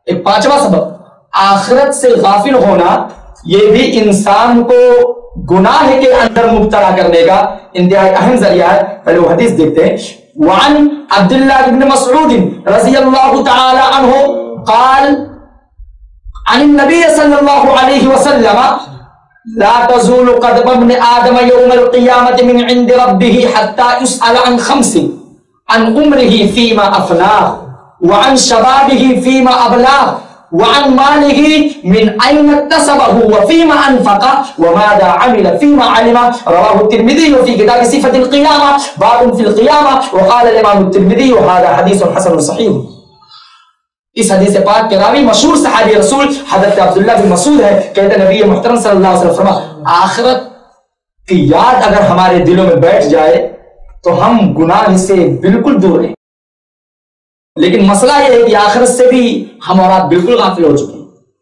ایک پانچواں سبب آخرت سے غافل ہونا، یہ بھی انسان کو گناہ کے اندر مبتلا کرنے کا انتہائی اہم ذریعہ ہے۔ پہلے وہ حدیث دیکھتے ہیں۔ وعن عبداللہ بن مسعود رضی اللہ تعالی عنہ قال عن النبی صلی اللہ علیہ وسلم لا تزول قدم ابن آدم يوم القيامة من عند ربه حتى يسأل عن خمس عن عمره فيما أفناه وعن شبابه فيما أبلاه وعن ماله من أين اكتسبه وفيما أنفقه وماذا عمل فيما علم۔ رواه الترمذي في كتاب صفة القيامة باب في القيامة وقال الإمام الترمذي هذا حديث حسن صحيح۔ اس حدیث پاک کے راوی مشہور صحابی رسول حضرت عبداللہ بن مسعود ہے، کہتے ہیں نبی محترم صلی اللہ علیہ وسلم فرما آخرت کی یاد اگر ہمارے دلوں میں بیٹھ جائے تو ہم گناہ سے بالکل دور ہیں، لیکن مسئلہ یہ ہے کہ آخرت سے بھی ہم اور آپ بالکل غافل ہو چکے ہیں۔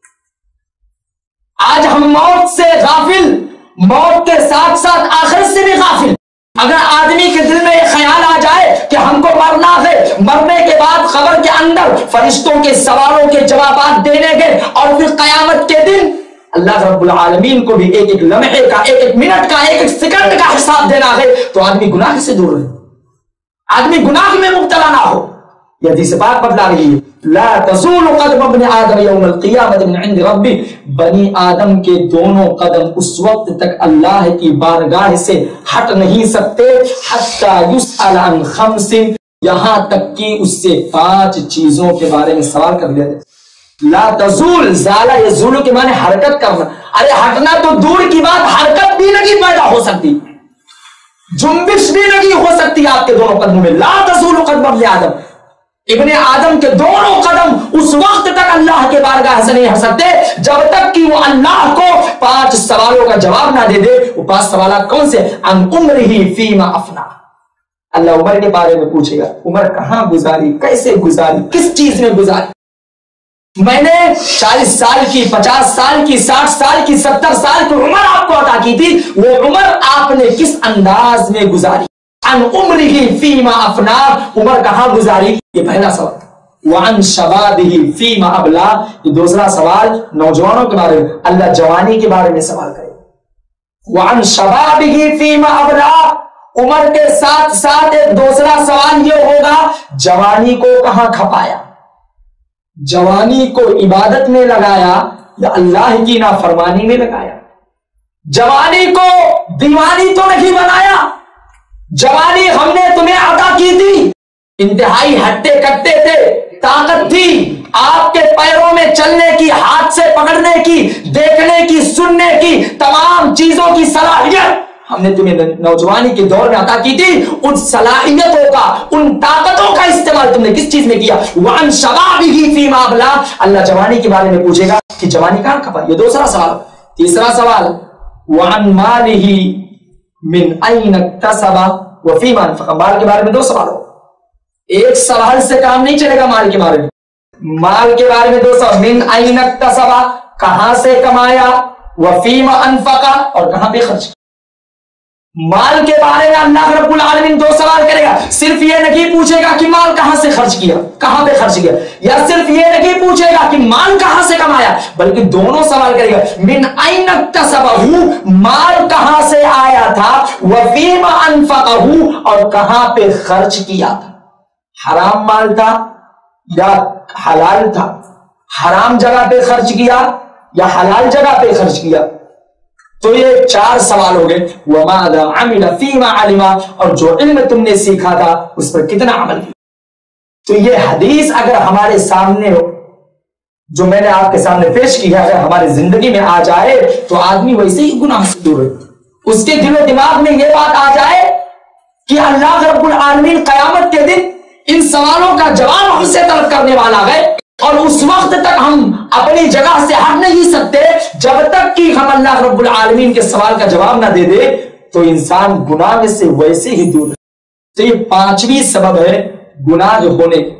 آج ہم موت سے غافل، موت کے ساتھ ساتھ آخرت سے بھی غافل۔ اگر آدمی کے دل میں یہ خیال آ جائے کہ ہم کو مرنا ہے، مرنے کے بعد قبر کے اندر فرشتوں کے سوالوں کے جوابات دینے کے اور پھر قیامت کے دن اللہ رب العالمین کو بھی ایک ایک لمحے کا، ایک ایک منٹ کا، ایک ایک سیکنڈ کا حساب دینا ہے، تو آدمی گناہ سے دور رہے، آدمی گناہ میں مبتلا نہ ہو۔ یہ حدیث پاک بتلا رہی ہے لا تزول قدم ابن آدم یوم القیامت من عند ربی، بنی آدم کے دونوں قدم اس وقت تک اللہ کی بارگاہ سے ہٹ نہیں سکتے حتی یسأل عن خمس، یہاں تک کہ اس سے 5 چیزوں کے بارے میں سوال کر لیا جائے۔ لا تزول، زالہ یزول کے معنی حرکت کرنا، ارے ہٹنا تو دور کی بات، حرکت بھی نہیں پیدا ہو سکتی، جنبش بھی نہیں ہو سکتی آپ کے دونوں قدموں میں۔ لا تزول قدم ابن آدم، ابن آدم کے دونوں قدم اس وقت تک اللہ کے بارگاہ سے نہیں ہٹ سکتے جب تک کہ وہ اللہ کو 5 سوالوں کا جواب نہ دے دے۔ وہ 5 سوالات کون سے؟ عن عمرہ فیما افنا، اللہ عمر کے بارے میں پوچھے گا، عمر کہاں گزاری، کیسے گزاری، کس چیز میں گزاری، میں نے 40 سال کی، 50 سال کی، 60 سال کی، 70 سال کی عمر آپ کو عطا کی تھی، وہ عمر آپ نے کس انداز میں گزاری۔ عن عمرہ فیما افنا، عمر کہاں گزاری، یہ پہلا سوال۔ وعن شبابہ فیما ابلا، یہ دوسرا سوال نوجوانوں کے بارے میں، اللہ جوانی کے بارے میں سوال کرے۔ وعن شبابہ فیما ابلا، عمر کے ساتھ ساتھ ایک دوسرا سوال یہ ہوگا جوانی کو کہاں کھپایا، جوانی کو عبادت میں لگایا یا اللہ کی نافرمانی میں لگایا، جوانی کو دیوانی تو نہیں بنایا، جوانی ہم نے تمہیں عطا کی تھی، انتہائی ہٹے کٹے تھے، طاقت تھی آپ کے پیروں میں چلنے کی، ہاتھ سے پکڑنے کی، دیکھنے کی، سننے کی، تمام چیزوں کی صلاحیت ہم نے تمہیں نوجوانی کے دور میں عطا کی تھی، ان صلاحیتوں کا، ان طاقتوں کا استعمال تم نے کس چیز میں کیا۔ وعن شبابہ فیما ابلا، اللہ جوانی کے بارے میں پوچھے گا کہ جوانی کہاں کھپا، یہ دوسرا سوال۔ تیسرا سوال وعن مالہ من این اکتسب وفیما انفق، مال کے بارے میں 2 سوال ہو، ایک سوال سے کام نہیں چلے گا، مال کے بارے میں، مال کے بارے میں 2 سوال، من این اکتسب کہاں سے کمایا، وفیما انفق اور کہاں پہ خرچ کیا۔ مال کے بارے میں اللہ رب العالمین 2 سوال کرے گا، صرف یہ نہیں پوچھے گا کہ مال کہاں سے خرچ کیا، کہاں پہ خرچ کیا، یا صرف یہ نہیں پوچھے گا کہ مال کہاں سے کمایا، بلکہ دونوں سوال کرے گا من این اکتسبہ، مال کہاں سے آیا تھا، وفیما انفقہ اور کہاں پہ خرچ کیا تھا، حرام مال تھا یا حلال تھا، حرام جگہ پہ خرچ کیا یا حلال جگہ پہ خرچ کیا۔ تو یہ 4 سوال ہو گئے۔ وَمَاذَا عَمِلَ فِيمَا عَلِمَا، اور جو علم تم نے سیکھا تھا اس پر کتنا عمل کیا۔ تو یہ حدیث اگر ہمارے سامنے ہو، جو میں نے آپ کے سامنے پیش کی ہے، اگر ہماری زندگی میں آ جائے تو آدمی ویسے ہی گناہ سے دور ہے۔ اس کے دل و دماغ میں یہ بات آ جائے کہ اللہ رب العالمین قیامت کے دن ان سوالوں کا جواب ہم سے طلب کرنے والا ہے، اور اس وقت تک ہم اپنی جگہ سے ہٹ نہیں سکتے جب تک کہ ہم اللہ رب العالمین کے سوال کا جواب نہ دے دے، تو انسان گناہ سے ویسے ہی دور ہے۔ تو یہ 5ویں سبب ہے گناہ ہونے